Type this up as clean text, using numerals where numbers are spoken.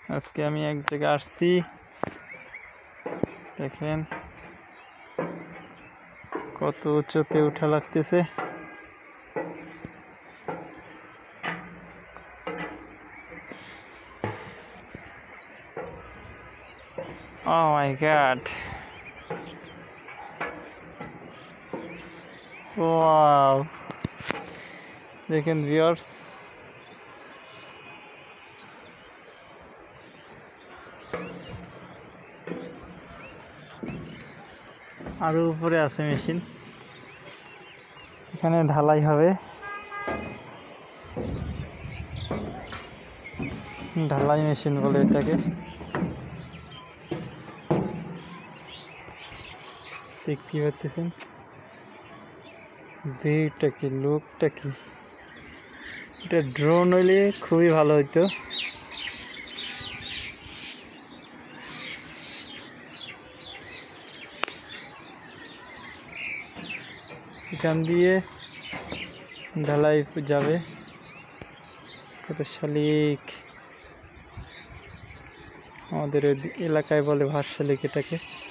আজকে আমি এক জায়গায় আসছি, দেখেন কত উঁচুতে উঠা লাগতেছে। Oh my God! Wow! দেখেন ভিউয়ার্স, আরো উপরে আছে মেশিন, এখানে ঢালাই হবে। ঢালাই মেশিন বলে এটাকে। দেখতে পাচ্ছেন ভিউটা কি, লুকটা কি। এটা ড্রোন হইলে খুবই ভালো হইতো। এখান দিয়ে ঢালাই যাবে। কত শালিক, আমাদের এলাকায় বলে ভাত শালিক এটাকে।